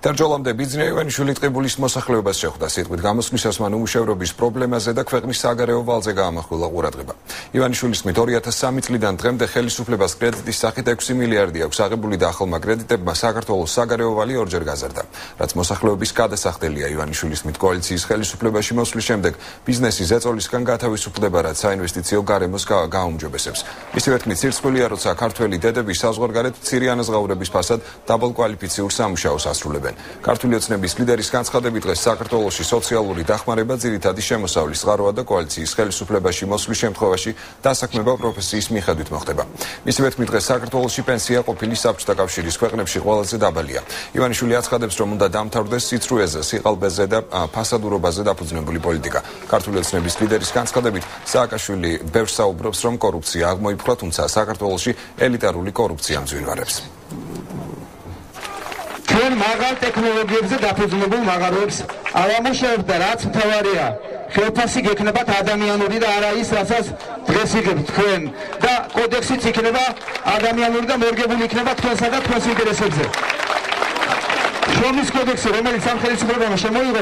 დარჯოლამდე ბიძინა ივანიშვილი ტყიბულის მოსახლეობას შეხვდა. სიტყვით გამოსვლისას მან უმუშევრობის პრობლემაზე და ქვეყნის საგარეო ვალზე გაამახვილა ყურადღება. ივანიშვილის თქმით 2003 წლიდან დღემდე ხელისუფლებას კრედიტის სახით 6 მილიარდი აქვს აღებული და ახალმა კრედიტებმა საქართველოს საგარეო ვალი ორჯერ გაზარდა. რაც მოსახლეობის გადასახდელია. ივანიშვილის თქმით კოალიციის ხელისუფლებაში მოსვლის შემდეგ ბიზნესი ზეწოლისგან გათავისუფლდება, რაც საინვესტიციო გარემოს გააუმჯობესებს. მისივე თქმით სირცხვილია, როცა ქართველი დედები საზღვარგარეთ მცირე ანაზღაურების ფასად დაბალკვალიფიციურ სამუშაოს ასრულებენ. ქართული ოცნების ლიდერის განცხადებით დღეს საქართველოში სოციალური დახმარება ძირითადი შემოსავლის წყაროა და კოალიციის ხელისუფლებაში მოსვლის შემთხვევაში დასაქმება პროფესიის მიხედვით მოხდება. მისივე თქმით დღეს საქართველოში პენსია ყოფილი საბჭოთა კავშირის ქვეყნებში ყველაზე დაბალია. ივანიშვილი აცხადებს, რომ უნდა დამთავრდეს სიცრუეზე, სიყალბეზე და ფასადურობაზე დაფუძნებული პოლიტიკა. ქართული ოცნების ლიდერის განცხადებით სააკაშვილი ბევრს საუბრობს, რომ კორუფცია აღმოიფხვრა, თუმცა საქართველოში ელიტარული კორუფცია მძვინვარებს. ჩვენ მაღალ ტექნოლოგიებზე დაფუძნებულ მაღაროებს ავამუშავებთ და რაც მთავარია, ხელფასი გექნებათ ადამიანური და არა ის, რასაც დღეს იღებთ თქვენ და კოდექსიც იქნება ადამიანური და მორგებული იქნება თქვენსა და თქვენს ინტერესებზე. შრომის კოდექსი, რომელიც ამ ხელისუფლებამ შემოიღო,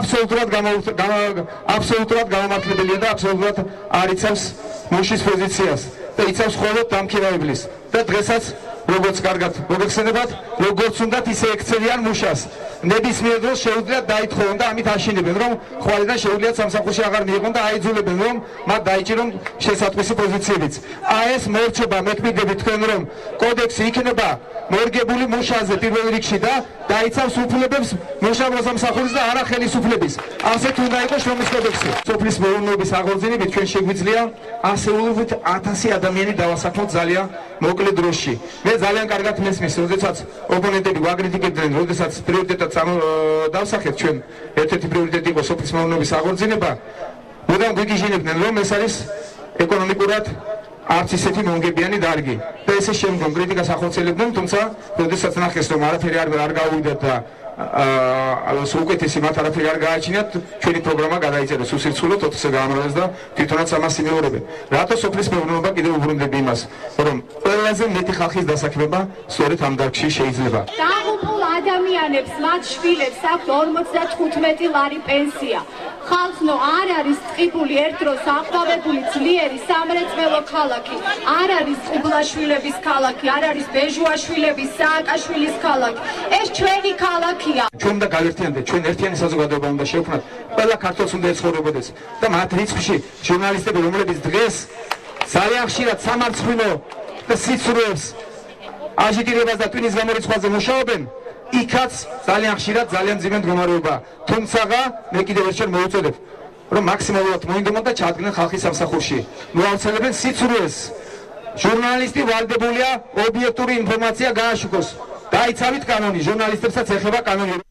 აბსოლუტურად გამომართლებელია და აბსოლუტურად არ იცავს მუშის პოზიციას და იცავს მხოლოდ დამქირავებლის და დღესაც როგორც კარგად მოგეხსენებათ, როგორც უნდათ ისე ექცევიან მუშას. ნებისმიერ დროს შეუძლიათ დაითხოვონ და ამით აშინებენ, რომ ხვალიდან შეუძლიათ სამსახურში აღარ მიიღონ და აიძულებენ, რომ მათ დაიჭირონ შესატყვისი პოზიციებიც. ეს მორჩება მეკმიდებით თქვენ, რომ კოდექსი იქნება მორგებული მუშაზე პირველ რიგში და დაიცავს უფლებებს მუშათა სამსახურის და არა ხელისუფლების. ასეთ უნდა იყოს შრომის კოდექსი. სოფლის მეურნეობის აღორძინებით ჩვენ შეგვიძლია ასეულობით 1000 ადამიანი დავასაქმოთ ძალიან მოკლე დროში. მე ძალიან კარგად მესმის, როდესაც ოპონენტები ვაკრიტიკებდნენ, როდესაც პრიორიტეტად დავსახეთ ჩვენ ერთ-ერთი პრიორიტეტი იყო სოფლის მეურნეობის აღორძინება, მუდამ გვიგიჟინებდნენ, რომ ეს არის ეკონომიკურად არც ისეთი მონგებიანი დარგი. და ესე შემდგომ კრიტიკას ახორციელებდნენ, თუმცა როდესაც ნახეს, რომ არაფერი არ გავუვიდათ და უკეთესი მათ არაფერი არ გააჩინათ, ჩვენი პროგრამა გადაიწერეს უსირცხულოდ 20-ზე გაამრავლეს და თვითონაც ამას იმეორებენ. რატო სოფლის მეურნეობა კიდევ უბრუნდები იმას, რომ ყველაზე მეტი ხალხის დასაქმება სწორედ ამ დარგში შეიძლება. დაღუპულ ადამიანებს, მათ შვილებს აქვთ 55 ლარი პენსია. ხალხნო არ არის ტყიბული ერთ დროს აღწევებული ძლიერი სამრეწველო ქალაქი, არ არის ყუბლაშვილების ქალაქი, არ არის ბეჟუაშვილების, სააკაშვილის ქალაქი. ეს ჩვენი ქალაქია. ჩვენ უნდა გავერთიანდეთ, ჩვენ ერთიანი საზოგადოება უნდა შევქმნათ, ყველა ქართველს უნდა ეცხოვრებოდეს და მათ რიცხვში ჟურნალისტები, რომლებიც დღეს ძალიან ხშირად სამარცხვინო და სიცრუეს აჟიტირებას და ტვინის გამორიცხვაზე მუშაობენ, იქაც ძალიან ხშირად ძალიან მძიმე მდგომარეობა. თუმცა მე კიდევ ერთხელ მოვუწოდებ, რომ მაქსიმალურად მოინდომონ და ჩადგნენ ხალხის სამსახურში. მოავრცელებენ სიცრუეს. ჟურნალისტი ვალდებულია ობიექტური ინფორმაცია გააშუქოს. დაიცავით კანონი, ჟურნალისტებსაც ეხება კანონი.